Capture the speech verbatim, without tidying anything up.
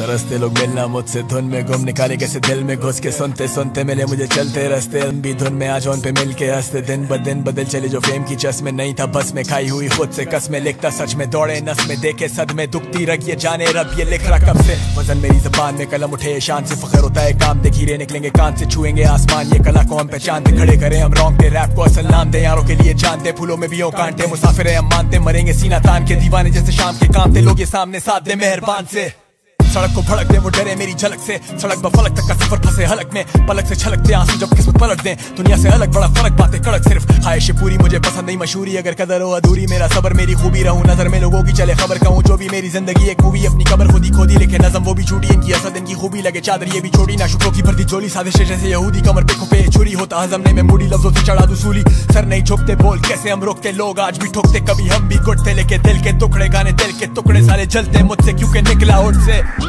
तरसते लोग मिलना मुझसे, धुन में गुम निकाले कैसे दिल में घुस के, सुनते सुनते मिले मुझे चलते रास्ते, लंबी धुन में आज पे मिल के हंसते, दिन ब दिन बदल चले जो फेम की चस में, नहीं था बस में खाई हुई खुद से कसमें, लिखता सच में दौड़े नस में, देखे सदमे दुखती रग ये जाने रब ये लिख रहा कब से, वजन मेरी जबान में कलम उठे शान से, फखर होता है काम देखी रे निकलेंगे कान से, छुएंगे आसमान ये कला को हम पहचानते, खड़े करें हम रोंगटे रैप को असल नाम दे, यारों के लिए जानते फूलों में भी हो कांटे, मुसाफिर है हम मानते, मरेंगे सीना तान के दीवाने जैसे शाम के काम थे, लोग ये सामने साथ दे मेहरबान से, सड़क को भड़क दे वो डरे मेरी झलक से, सड़क ब फलक तक का सफर फंसे हलक में, पलक से छलकते आंसू जब किस्मत पलट दें, दुनिया से अलग बड़ा फर्क बातें कड़क, सिर्फ ख्वाहिशें पूरी मुझे पसंद नहीं मशहूरी, अगर कदर हो अधूरी मेरा सबर मेरी खूबी, रहूं नजर में लोगों की चले खबर कहूं जो भी, मेरी जिंदगी एक मूवी अपनी कबर खुद ही खोदी, लिखे नज़म वो भी झूठी, इनकी असद इनकी खूबी, लगे चादर ये भी छोड़ी ना शुक्रों की भरती झोली, साजिश जैसे यहूदी कमर पे खुपे छुरी, होता हजम नहीं मैं मूडी लफ्जों से चढ़ा दूसूली, सर नहीं झुकते बोल कैसे हम रोकते, लोग आज भी ठोकते, कभी हम भी गुटते, लेके दिल के टुकड़े गाने दिल के टुकड़े सारे जलते मुझसे क्योंकि निकला उठ से।